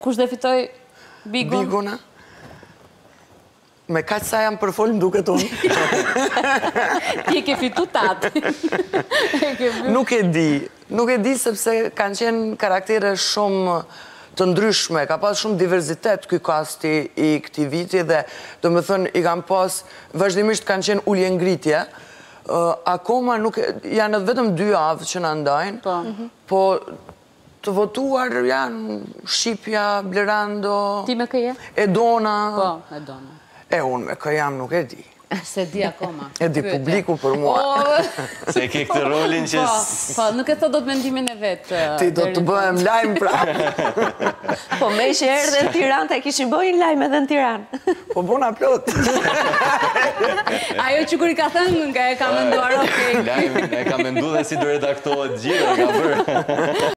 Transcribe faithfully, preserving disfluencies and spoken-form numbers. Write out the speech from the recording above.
Kush dhe fitoj Bigun? Biguna? Me kaq sa jam përfol më duket unë. Ti ke fitu tatë. Nuk e di. Nuk e di sepse kanë qenë karaktere shumë të ndryshme. Ka pas shumë diverzitet ky kasti i këtij viti dhe do të thënë i kanë pas vazhdimisht kanë qenë ulje ngritje. Akoma nuk janë vetëm dy javë që na ndajnë. Po të votuar janë Shqipja, Blerando. Ti me këje? Edona. Po, Edona. E unë me kë jam nuk e di. Se di akoma. E di publiku për mua. Se ke këtë rolin që... Po, nuk e thot do të mendimin e vetë. Ti do të bëhem lajm pra. Po me që erdhe në Tiranë, ta kishin bëjnë lajm edhe në Tiranë. Po bona plot. Ajo që kur i ka thënë, nga e ka menduar, okej. Lajm, e ka mendu dhe si do redaktohet gjithë, e ka bërë.